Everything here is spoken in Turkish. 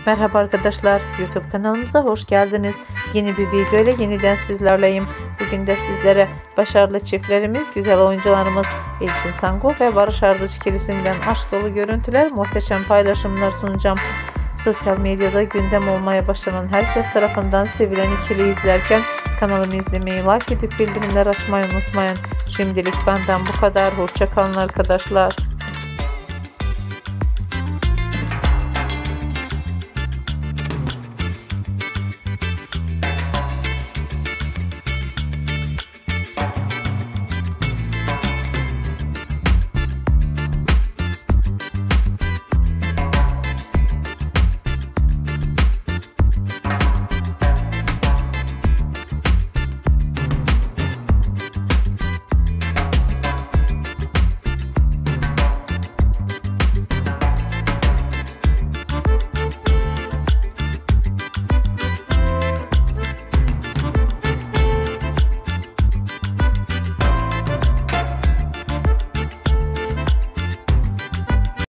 Merhaba arkadaşlar, YouTube kanalımıza hoş geldiniz. Yeni bir video ile yeniden sizlerleyim. Bugün de sizlere başarılı çiftlerimiz, güzel oyuncularımız Elçin Sangu ve Barış Arduç ikilisinden aşk dolu görüntüler, muhteşem paylaşımlar sunacağım. Sosyal medyada gündem olmaya başlanan herkes tarafından sevilen ikili izlerken kanalımı izlemeyi, like edip bildirimler açmayı unutmayın. Şimdilik benden bu kadar. Hoşça kalın arkadaşlar.